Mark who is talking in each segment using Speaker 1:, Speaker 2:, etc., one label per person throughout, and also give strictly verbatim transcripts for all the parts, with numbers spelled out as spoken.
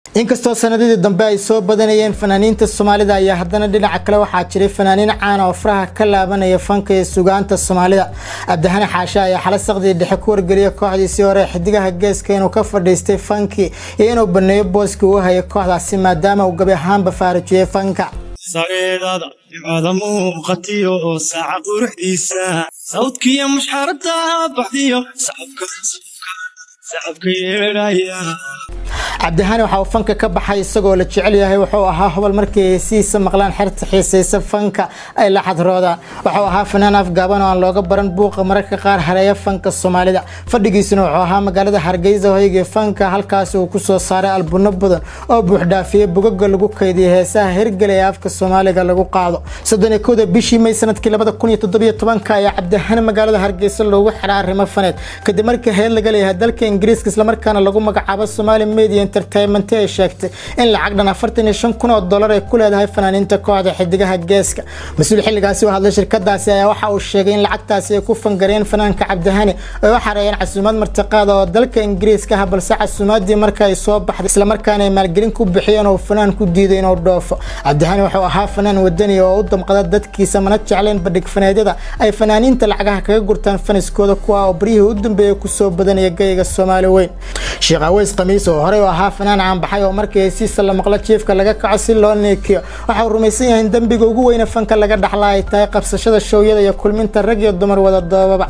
Speaker 1: inkastoo sanadihii dambe ay soo badanayeen fanaaniinta Soomaalida ayaa haddana dhinaca kale waxaa jiray fanaaniin caan oo faraha ka laabanaya fanka iyo suugaanta Soomaalida. Abdihani Xaasha ayaa xal saqdi dhexe ku wargeliyay kooxdiisii hore xidigaha geeska inuu ka fadhiistay fanki iyo inuu baneeyo booska uu hayo kooxdaasi maadaama uu gabi ahaanba faarujiyay fanka.
Speaker 2: sareedada ciidamo qatiyo saaca quruxdiisa sawdkiya mushxarada baxdiyo sacabka sacabka yeeraya
Speaker 1: Abdihani waxa uu fanka ka baxay isagoo la jecel yahay wuxuu ahaa hobol markii siisa maqlaan xirta xiisaysa fanka ay la xadroodaan wuxuu ahaa fanaan afgaaban oo aan looga baran buuqa mararka qaar hareeya fanka Soomaalida fadhigiisuna wuxuu ahaa magaalada Hargeysa hoyga fanka halkaas uu ku soo saaray albuno badan oo buux dhaafiyay bugaga lagu kaydiyay heesaha hirgalay afka Soomaaliga lagu qaado soddon iyo kow bishii May sanadkii laba kun iyo toddoba iyo toban ayaa Abdihani magaalada Hargeysa loogu xiray arrimo faneed kadib markii heer laga leeyahay dalka Ingiriiska isla markaana lagu magacaabo Somali Media entertainment ay sheegtay in lacag dhan afartan iyo shan kun oo dollar ay ku leedahay fanaaniinta kooxda xidigaha geeska mas'uul xilligaasi oo hadlay shirkadaasi ayaa waxa uu sheegay in lacagtaasi ay ku fangareen fanaanka Abdihani oo waxa reeyeen casuumad martiqaad oo dalka Ingiriiska ah balse casuumadii marka ay soo baxday isla markaana ay maalgelin ku bixiyeen oo fanaan ku diiday inuu dhoofo Abdihani wuxuu ahaa fanaan wadani oo u damqada dadkiisa mana jecleen badhig faneedyada ay fanaaniinta lacagaha kaga gurtaan faniskooda kuwa oo barihii u dambeeyay ku soo badanaya geyga Soomaali weyn Sheekh Aweys Qamiis oo hore ahaa fanaan aan baxay oo markii si salaam maqla jiifka laga kaco si loo neekiyo waxa uu rumaysan yahay in dambiga ugu weyn ee fanka laga dhaxlaa ay tahay qabsashada showyada iyo kulminta rag iyo dumar wada doobaba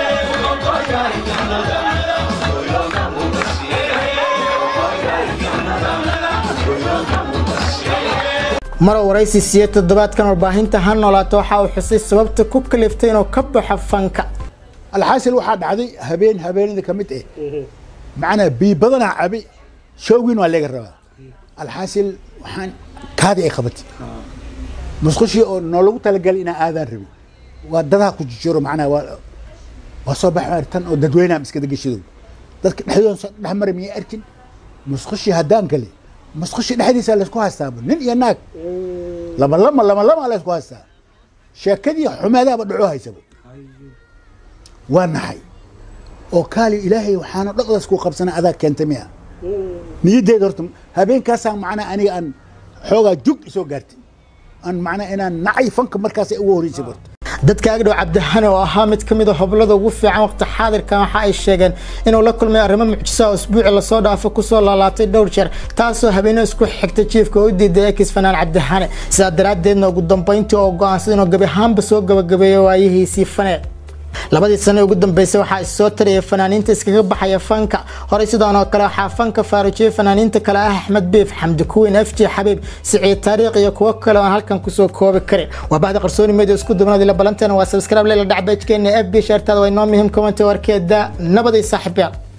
Speaker 1: maro waraysi siiyay toddobaadkan warbaahinta han noolaato waxa uu xusay sababta ku kaliftay inuu ka baxo fanka
Speaker 3: alxaasil waxa dhacday habeen habeenada kamid ah macna bi badana cabi showgin waa laga rabaa alxaasil waxaan kaadi ay qabatay musqashi oo noolagu talagalay ina aadan rabi waa dadaha ku jiro macna waa waa soo baxay tan oo dadweynaha iska dagashido dadka dhaxdoon dhaxmar mi arkin musqashi hadaan kale musqashi dhaxdiisa la isku haystaa nin iyo naag lama lama lama lama la isku haystaa sheekadii xumaada ba dhaco haysabo waa naxay oo kaali ilaahay waxaana dhaqdas ku qabsana adag keentay miya niyadeed horta habeenkaas aan macna aniga aan xoogaa jug soo gaartay aan macna inaan nacay fanka markaas ay ugu horeysay barto
Speaker 1: dadka agdhow Abdihani oo ahaa mid kamid ah hoblada ugu fiican waqti xaadirkan waxa ay sheegeen inuu la kulmay arrimo mucjiso oo usbuuci la soo dhaafo ku soo laalaatay dhowr jeer taasoo habeenimo isku xigtay jiifka oo diiday ex fanaan Abdihani sidaa daraadeedna ugu dambeyntii oo go'aansaday inuu gabi ahaanba soo gabagabeeyo waayihiisii faneed labadii sano ugu dambeysay waxa ay soo tariyay fanaaniinta iskaga baxaya fanka hore sidoo kale waxa fanka faarujiyay fanaaniinta kale ah Axmed Beef Xamdi Kuwin F J Xabiib Siciid Taariikh iyo kuwa kale oo halkan ku soo koobi karin waa baahda qarsooni media isku dubnada la balanteena waa subscribe la dhacay page-keena F B shartada way noo muhiim comment warkeeda nabadii saaxiibayaal